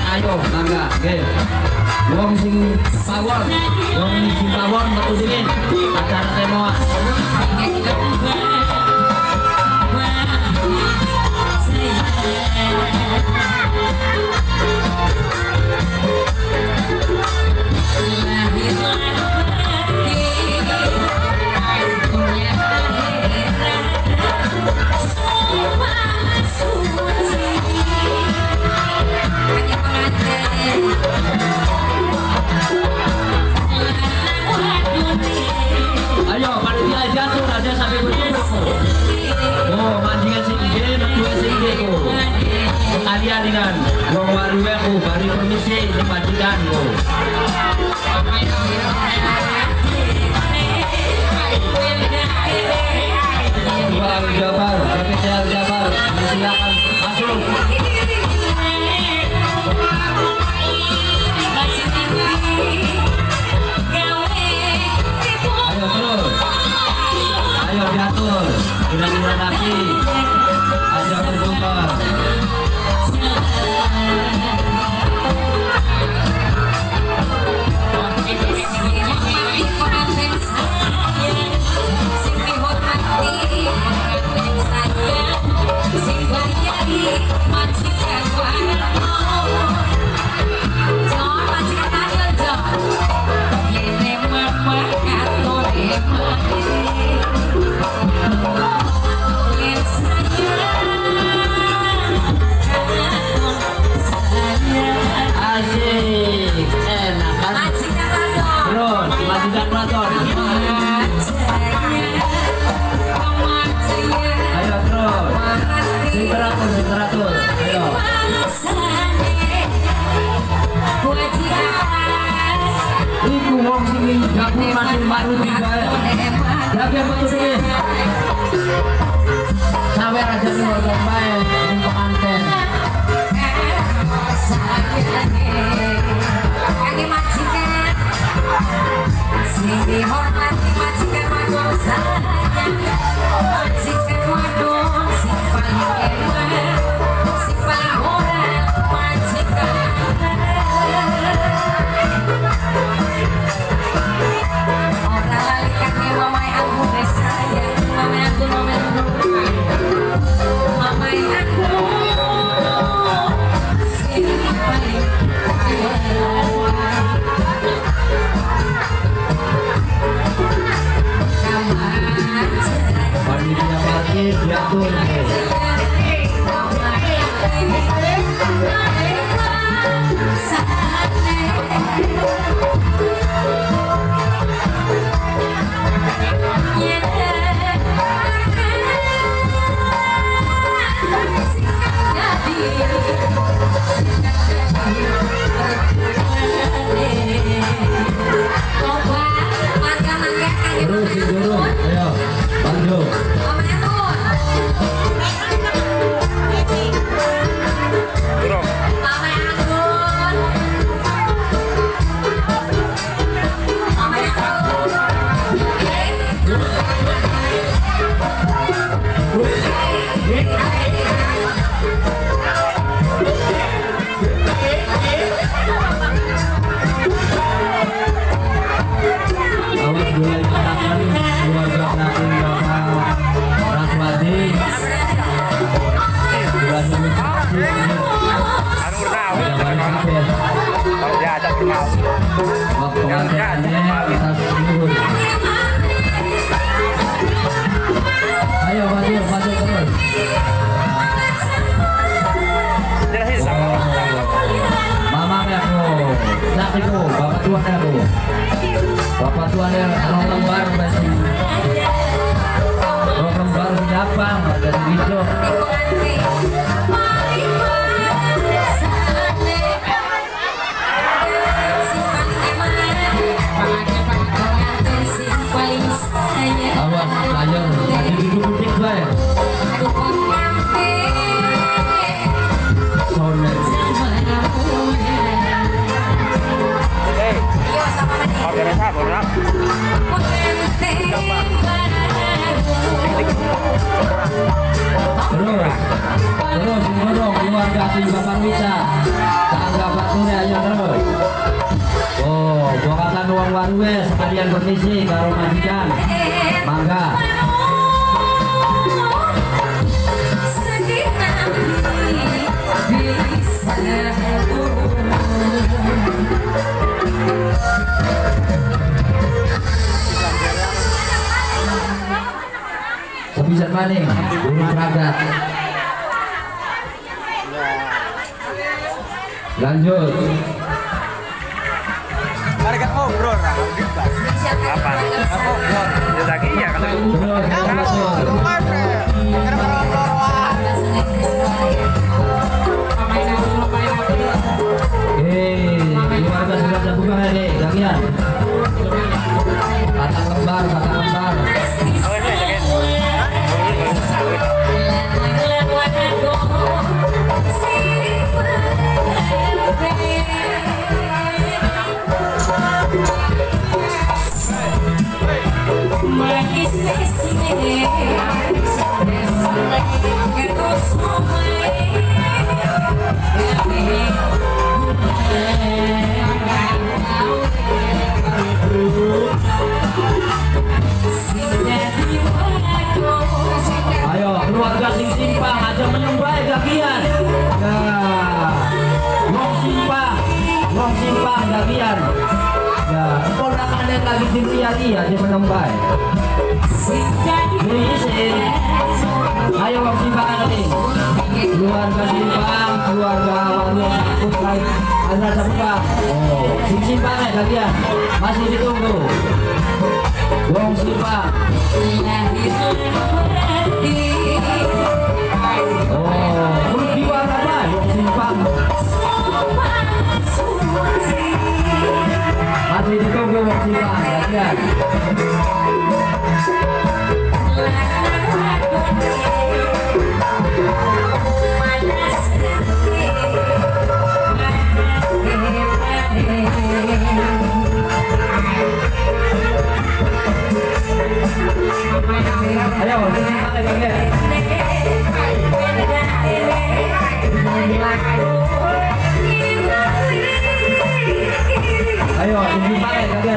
ayo mangga nggih. Wong sing pawon metu sini acara tema. Ayo panitia jatuh aja sampai berduduk. Oh mancingan singge, metua singge ko. Sekalian dengan wong waruwe ko, bari permisi di majikan ko. Wah Jabar, spesial Jabar, silakan masuk. Ayo diatur, kira-kira rapi, aja berjumpa. Asik, enak kan? Terus, majikan Platon. Ayo terus, teratur. Ayo. Ibu wong sini gabung masih baru tiba. Jaga betul sini. Sampai raja nih orang baik, ini pengantin. Kaki majikan, sini hormati majikan wadon sayang, majikan wadon si paling enak, si paling orang majikan. Orang lali kaki mamai aku deh sayang, mamai aku mamai aku. Panitia parkir diatur. Terus dorong, ayo, pandu. Awas mulai katakan keluarga belakang Bapak Raswadi. Waktu pengantinannya kita singgung. Ayo maju terus. Mama aku, sakiku, bapak tuan aku. Bapak tuan yang orang baru masih program baru di Jepang ada di video. Awas, ayo, lagi duduk-duduk baik. Organisasi orang. Terus mendorong keluarga Bapak Wita, tanggapan Satu ya aja terus. Oh, gua kata uang waruwe sekalian permisi karo majikan. Mangga. Sebisa maning, burung ragat. Lanjut. Harga ngobrol apa? Ngobrol. Ya lagi ya kalau keluarga sudah terbuka hari bagian. Batang lembar, batang lembar. Ayo keluarga sing simpang aja menyembah gagian. Nah, wong simpang gagian. Ya, ponakan lagi dilihat aja menyembah. Ayo wong simpang ini. Keluarga simpang, keluarga warung takut lain. Ada simpang. Oh, simpang ya gagian. Masih ditunggu. Wong simpang. Oh, kulit di warna apa? Wong simpang. Masih ditunggu wong simpang, gagian. Ayo, ayo,